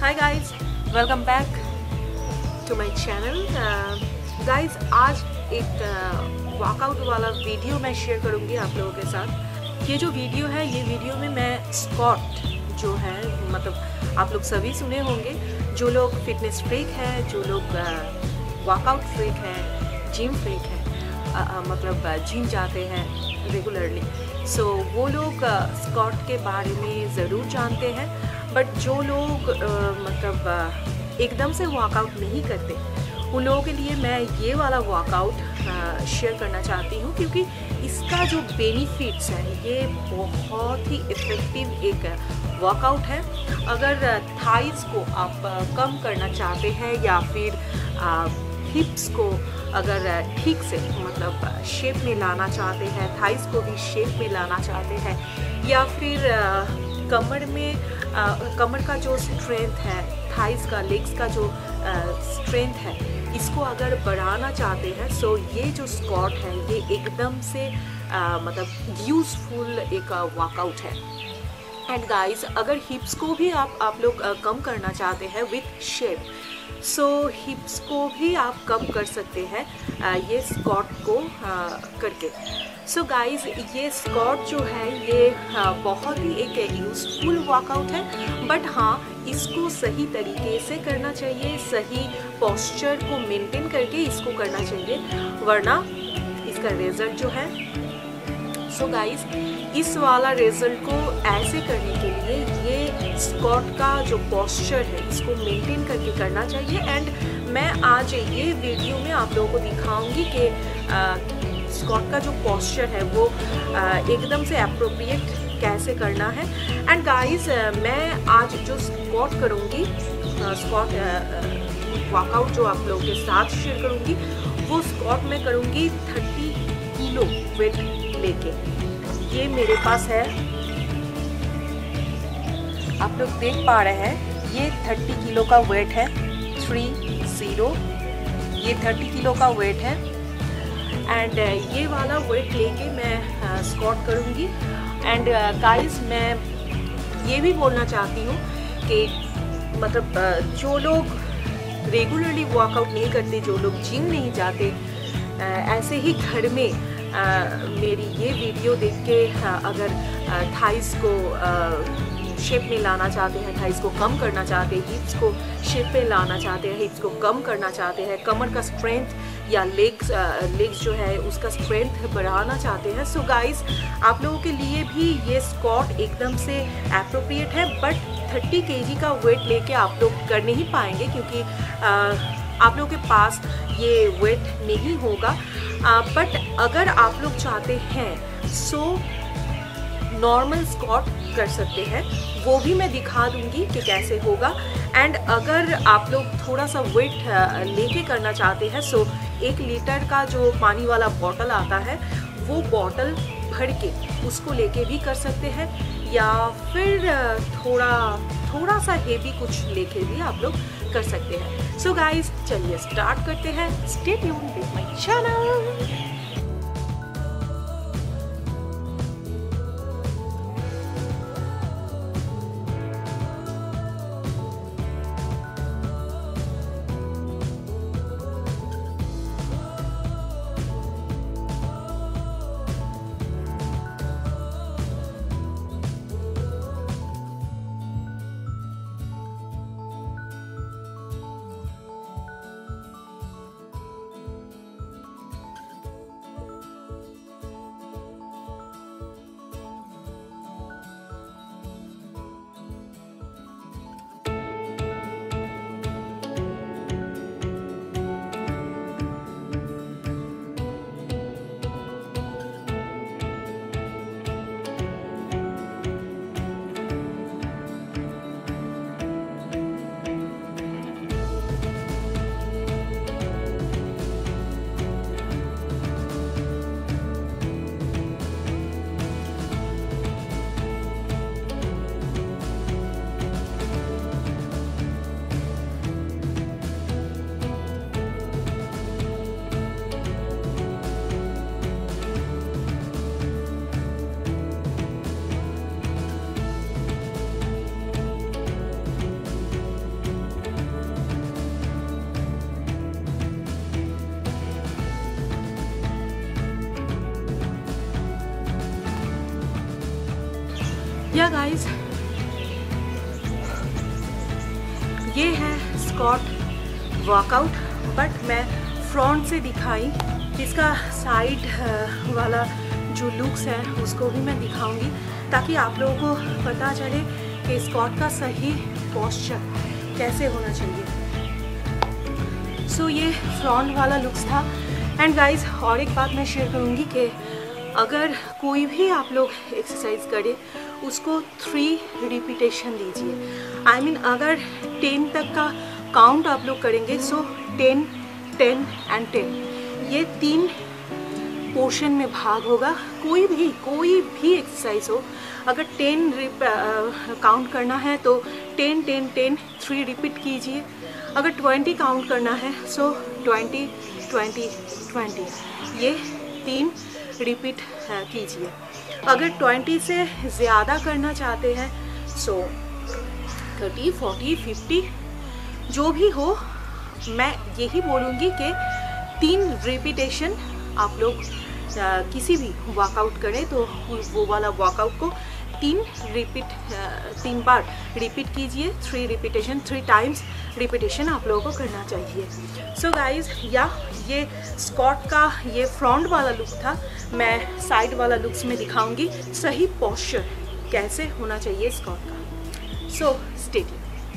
Hi guys, welcome back to my channel. Guys, आज एक workout वाला वीडियो मैं शेयर करूंगी आप लोगों के साथ। ये जो वीडियो है, ये वीडियो में मैं स्क्वाट जो है, मतलब आप लोग सभी सुने होंगे, जो लोग फिटनेस फ्रीक है, जो लोग वर्कआउट फ्रीक है, जिम फ्रीक है, मतलब जिम जाते हैं रेगुलरली, सो वो लोग स्क्वाट के बारे में ज़रूर जानते हैं। बट जो लोग मतलब एकदम से वर्कआउट नहीं करते, उन लोगों के लिए मैं ये वाला वर्कआउट शेयर करना चाहती हूँ, क्योंकि इसका जो बेनिफिट्स हैं ये बहुत ही इफ़ेक्टिव एक वर्कआउट है। अगर थाइस को आप कम करना चाहते हैं या फिर हिप्स को अगर ठीक से मतलब शेप में लाना चाहते हैं, थाइस को भी शेप में लाना चाहते हैं, या फिर कमर का जो स्ट्रेंथ है, थाइस का, लेग्स का जो स्ट्रेंथ है, इसको अगर बढ़ाना चाहते हैं, सो ये जो स्क्वाट है ये एकदम से मतलब यूज़फुल एक वर्कआउट है। एंड गाइस, अगर हिप्स को भी आप लोग कम करना चाहते हैं विथ शेप, सो हिप्स को भी आप कम कर सकते हैं ये स्क्वाट को करके। सो गाइस, ये स्क्वाट जो है ये बहुत ही एक यूज़फुल वर्कआउट है। बट हाँ, इसको सही तरीके से करना चाहिए, सही पोस्चर को मेंटेन करके इसको करना चाहिए, वरना इसका रिजल्ट जो है, सो गाइस, इस वाला रिजल्ट को ऐसे करने के लिए ये स्क्वाट का जो पोस्चर है इसको मेंटेन करके करना चाहिए। एंड मैं आज ये वीडियो में आप लोगों को दिखाऊंगी कि स्क्वाट का जो पोस्चर है वो एकदम से एप्रोप्रिएट कैसे करना है। एंड गाइस, मैं आज जो स्क्वाट करूँगी, स्क्वाट वर्कआउट जो आप लोगों के साथ शेयर करूँगी, वो स्क्वाट मैं करूँगी 30 किलो वेट लेके। ये मेरे पास है, आप लोग देख पा रहे हैं, ये 30 किलो का वेट है, 30, ये 30 किलो का वेट है। एंड ये वाला वेट लेके मैं स्क्वाट करूँगी। एंड गाइस, मैं ये भी बोलना चाहती हूँ कि मतलब जो लोग रेगुलरली वर्कआउट नहीं करते, जो लोग जिम नहीं जाते, ऐसे ही घर में मेरी ये वीडियो देख के अगर थाइस को शेप में लाना चाहते हैं, थाइस को कम करना चाहते हैं, हिप्स को शेप में लाना चाहते हैं, हिप्स को कम करना चाहते हैं, कमर का स्ट्रेंथ या लेग्स जो है उसका स्ट्रेंथ बढ़ाना चाहते हैं, सो गाइस, आप लोगों के लिए भी ये स्क्वाट एकदम से एप्रोप्रिएट है। बट 30 kg का वेट लेके आप लोग कर नहीं पाएंगे, क्योंकि आप लोगों के पास ये वेट नहीं होगा। बट अगर आप लोग चाहते हैं, सो नॉर्मल स्क्वाट कर सकते हैं, वो भी मैं दिखा दूंगी कि कैसे होगा। एंड अगर आप लोग थोड़ा सा वेट लेके करना चाहते हैं, सो 1 लीटर का जो पानी वाला बॉटल आता है, वो बॉटल भर के उसको लेके भी कर सकते हैं, या फिर थोड़ा सा हेवी कुछ लेके भी आप लोग कर सकते हैं। सो गाइस, चलिए स्टार्ट करते हैं। Stay tuned with my channel. Yeah guys, ये है स्क्वाट वर्कआउट, बट मैं फ्रंट से दिखाई। इसका साइड वाला जो लुक्स है उसको भी मैं दिखाऊंगी, ताकि आप लोगों को पता चले कि स्क्वाट का सही पोस्चर कैसे होना चाहिए। सो ये फ्रंट वाला लुक्स था। एंड गाइस, और एक बात मैं शेयर करूंगी कि अगर कोई भी आप लोग एक्सरसाइज करे उसको 3 रिपीटेशन दीजिए। आई मीन अगर 10 तक का काउंट आप लोग करेंगे, सो 10, 10 एंड 10, ये 3 पोर्शन में भाग होगा। कोई भी एक्सरसाइज हो, अगर 10 काउंट करना है तो 10, 10, 10 3 रिपीट कीजिए। अगर 20 काउंट करना है सो 20, 20, 20 ये 3 रिपीट कीजिए। अगर 20 से ज़्यादा करना चाहते हैं सो 30, 40, 50 जो भी हो, मैं यही बोलूँगी कि 3 रिपीटेशन आप लोग किसी भी वर्कआउट करें तो वो वाला वर्कआउट को 3 बार रिपीट कीजिए। 3 रिपीटेशन, 3 टाइम्स रिपीटेशन आप लोगों को करना चाहिए। सो गाइज, या ये स्क्वाट का ये फ्रंट वाला लुक था। मैं साइड वाला लुक्स में दिखाऊंगी सही पोस्चर कैसे होना चाहिए स्क्वाट का। So stay tuned.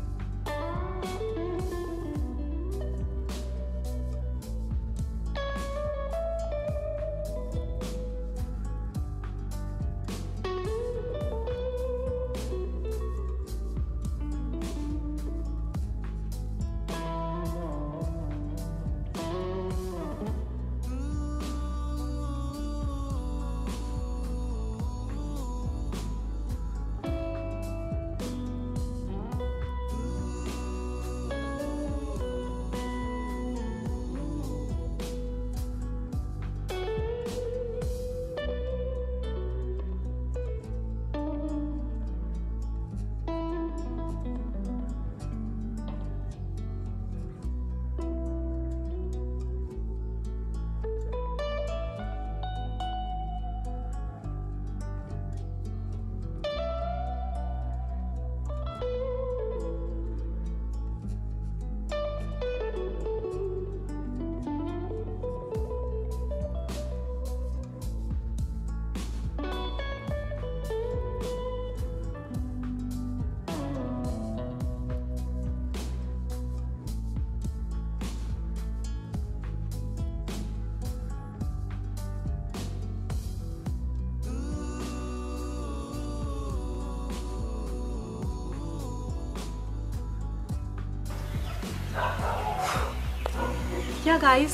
Yeah guys,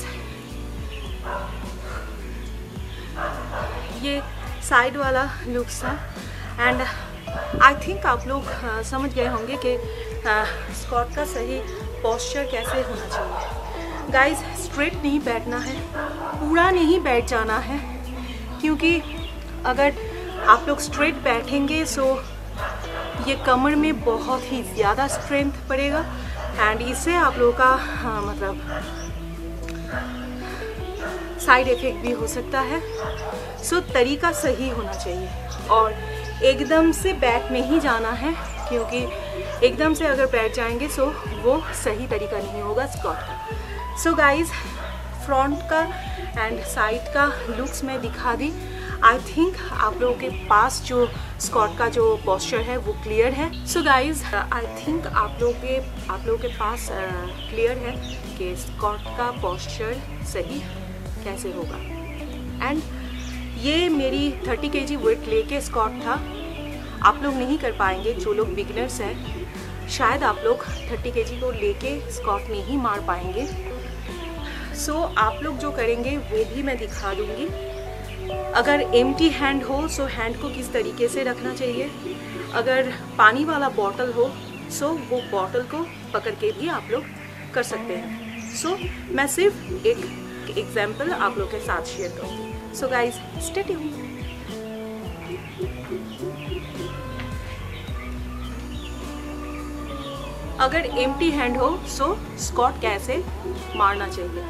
ये साइड वाला लुक्स था। एंड आई थिंक आप लोग समझ गए होंगे कि स्क्वाट का सही पोस्चर कैसे होना चाहिए। गाइस, स्ट्रेट नहीं बैठना है, पूरा नहीं बैठ जाना है, क्योंकि अगर आप लोग स्ट्रेट बैठेंगे सो ये कमर में बहुत ही ज़्यादा स्ट्रेंथ पड़ेगा एंड इससे आप लोगों का मतलब साइड इफ़ेक्ट भी हो सकता है। सो तरीका सही होना चाहिए और एकदम से बैठ नहीं जाना है, क्योंकि एकदम से अगर बैठ जाएंगे सो वो सही तरीका नहीं होगा स्क्वाट का। सो गाइज, फ्रंट का एंड साइड का लुक्स मैं दिखा दी। आई थिंक आप लोगों के पास जो स्क्वाट का जो पोस्चर है वो क्लियर है। सो गाइज, आई थिंक आप लोगों के पास क्लियर है कि स्क्वाट का पोस्चर सही कैसे होगा। एंड ये मेरी 30 kg वेट लेके स्क्वाट था। आप लोग नहीं कर पाएंगे जो लोग बिगिनर्स हैं, शायद आप लोग 30 kg को लेके स्क्वाट नहीं मार पाएंगे। सो आप लोग जो करेंगे वो भी मैं दिखा दूंगी। अगर एम्प्टी हैंड हो सो हैंड को किस तरीके से रखना चाहिए, अगर पानी वाला बॉटल हो सो वो बॉटल को पकड़ के भी आप लोग कर सकते हैं। सो मैं सिर्फ एक एग्जाम्पल आप लोग के साथ शेयर करूँगी। So guys, stay tuned. अगर एम्प्टी हैंड हो सो स्क्वाट कैसे मारना चाहिए।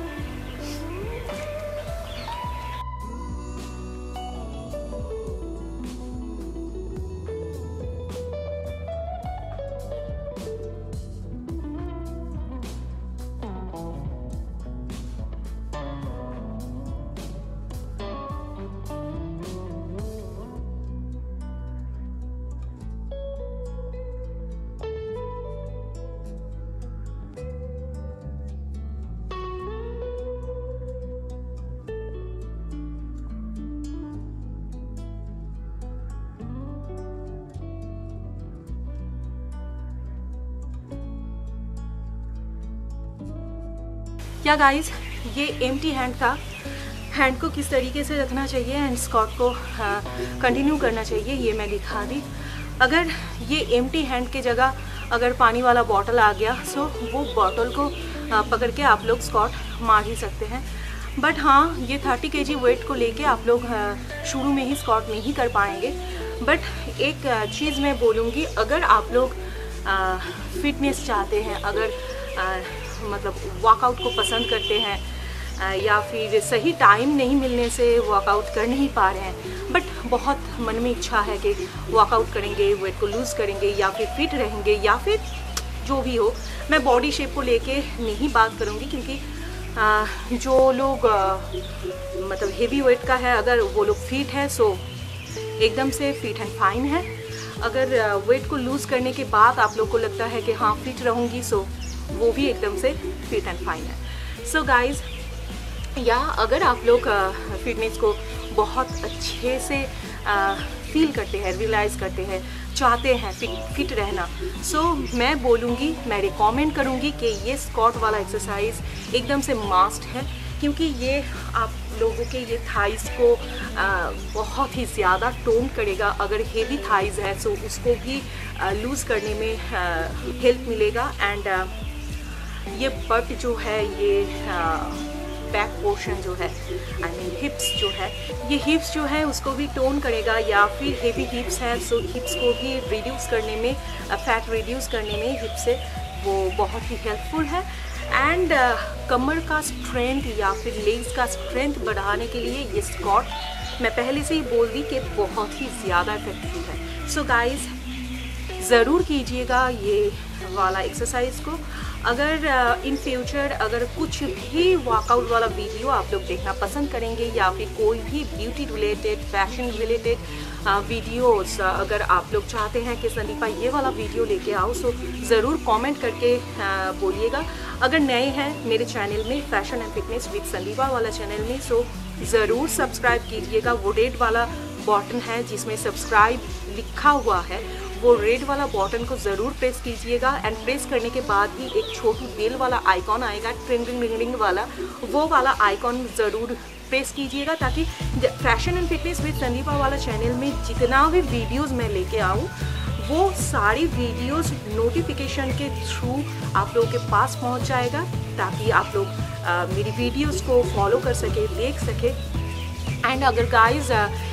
क्या गाइस, ये एम्प्टी हैंड था, हैंड को किस तरीके से रखना चाहिए एंड स्क्वाट को कंटिन्यू करना चाहिए ये मैं दिखा दी। अगर ये एम्प्टी हैंड के जगह अगर पानी वाला बॉटल आ गया सो वो बॉटल को पकड़ के आप लोग स्क्वाट मार ही सकते हैं। बट हाँ, ये 30 kg वेट को लेके आप लोग शुरू में ही स्क्वाट नहीं कर पाएंगे। बट एक चीज़ मैं बोलूँगी, अगर आप लोग फिटनेस चाहते हैं, अगर मतलब वर्कआउट को पसंद करते हैं या फिर सही टाइम नहीं मिलने से वर्कआउट कर नहीं पा रहे हैं बट बहुत मन में इच्छा है कि वर्कआउट करेंगे, वेट को लूज़ करेंगे या फिर फिट रहेंगे या फिर जो भी हो, मैं बॉडी शेप को लेके नहीं बात करूँगी क्योंकि जो लोग मतलब हेवी वेट का है, अगर वो लोग फिट है सो एकदम से फिट एंड फाइन है। अगर वेट को लूज़ करने के बाद आप लोग को लगता है कि हाँ फिट रहूँगी सो वो भी एकदम से फिट एंड फाइन है। सो गाइज़, या अगर आप लोग फिटनेस को बहुत अच्छे से फील करते हैं, रियलाइज़ करते हैं, चाहते हैं फिट रहना, सो मैं बोलूँगी, मैं रिकमेंड करूँगी कि ये स्क्वाट वाला एक्सरसाइज एकदम से मस्ट है क्योंकि ये आप लोगों के ये थाइज़ को बहुत ही ज़्यादा टोन करेगा। अगर हेवी थाइज़ है सो उसको भी लूज़ करने में हेल्प मिलेगा। एंड ये बट जो है, ये बैक पोर्शन जो है, आई मीन हिप्स जो है, ये हिप्स जो है उसको भी टोन करेगा। या फिर हेवी हिप्स है सो हिप्स को भी रिड्यूस करने में, फैट रिड्यूस करने में हिप्स से वो बहुत ही हेल्पफुल है। एंड कमर का स्ट्रेंथ या फिर लेग्स का स्ट्रेंथ बढ़ाने के लिए ये स्क्वाट मैं पहले से ही बोल दी कि बहुत ही ज़्यादा इफेक्टिव है। सो गाइज़, ज़रूर कीजिएगा ये वाला एक्सरसाइज को। अगर इन फ्यूचर अगर कुछ भी वर्कआउट वाला वीडियो आप लोग देखना पसंद करेंगे या फिर कोई भी beauty related, fashion related videos अगर आप लोग चाहते हैं कि संदीपा ये वाला वीडियो लेके आओ, सो ज़रूर कमेंट करके बोलिएगा। अगर नए हैं मेरे चैनल में, fashion and fitness with Sandeepa वाला चैनल में, सो ज़रूर सब्सक्राइब कीजिएगा। वो रेड वाला बटन है जिसमें सब्सक्राइब लिखा हुआ है, वो रेड वाला बटन को ज़रूर प्रेस कीजिएगा। एंड प्रेस करने के बाद ही एक छोटी बेल वाला आइकॉन आएगा, ट्रिंग रिंग रिंग रिंग वाला, वो वाला आइकॉन ज़रूर प्रेस कीजिएगा ताकि fashion and fitness with Sandeepa वाला चैनल में जितना भी वीडियोस मैं लेके आऊँ वो सारी वीडियोस नोटिफिकेशन के थ्रू आप लोगों के पास पहुँच जाएगा ताकि आप लोग मेरी वीडियोस को फॉलो कर सके, देख सके। एंड अगर गाइज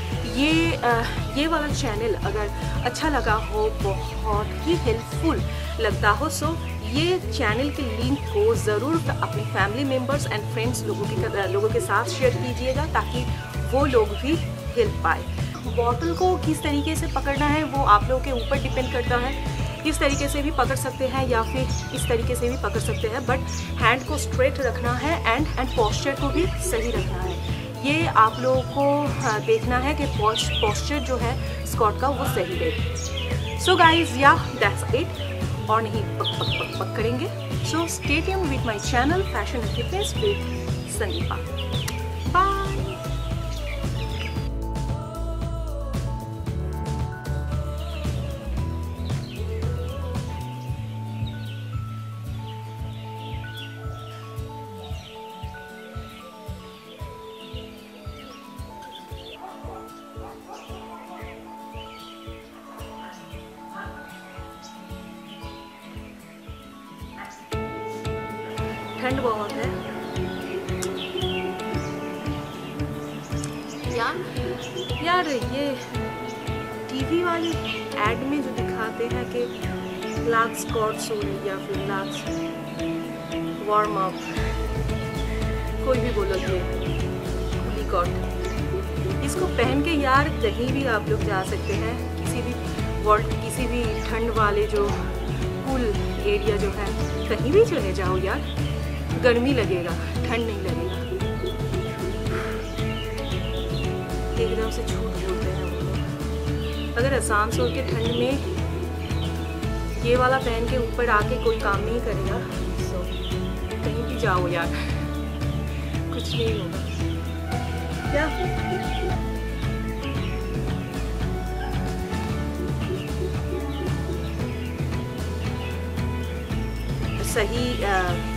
ये वाला चैनल अगर अच्छा लगा हो, बहुत ही हेल्पफुल लगता हो, सो ये चैनल के लिंक को ज़रूर अपने फैमिली मेम्बर्स एंड फ्रेंड्स लोगों के साथ शेयर कीजिएगा ताकि वो लोग भी हेल्प पाए। बॉटल को किस तरीके से पकड़ना है वो आप लोगों के ऊपर डिपेंड करता है। इस तरीके से भी पकड़ सकते हैं या फिर इस तरीके से भी पकड़ सकते हैं, बट हैंड को स्ट्रेट रखना है एंड पोस्चर को भी सही रखना है। ये आप लोगों को देखना है कि पोस्चर जो है स्क्वाट का वो सही रहे। So guys, yeah that's it, और नहीं पक करेंगे। So stay tuned with my channel fashion and fitness with Sandeepa. Bye. ठंड बहुत है यार। ये टीवी वाली एड में जो दिखाते हैं कि लाक्स स्क्वाट सोल या फिर लाक्स वार्म अप, कोई भी बोलो, ये खुली कॉट, इसको पहन के यार कहीं भी आप लोग जा सकते हैं, किसी भी वर्ल्ड, किसी भी ठंड वाले जो कूल एरिया जो है कहीं भी चले जाओ यार, गर्मी लगेगा, ठंड नहीं लगेगा। एकदम से झूठ बोलते हैं वो लोग। अगर आसानसोल के ठंड में ये वाला पहन के ऊपर आके कोई काम नहीं करेगा, सो कहीं भी जाओ यार, कुछ नहीं होगा। क्या सही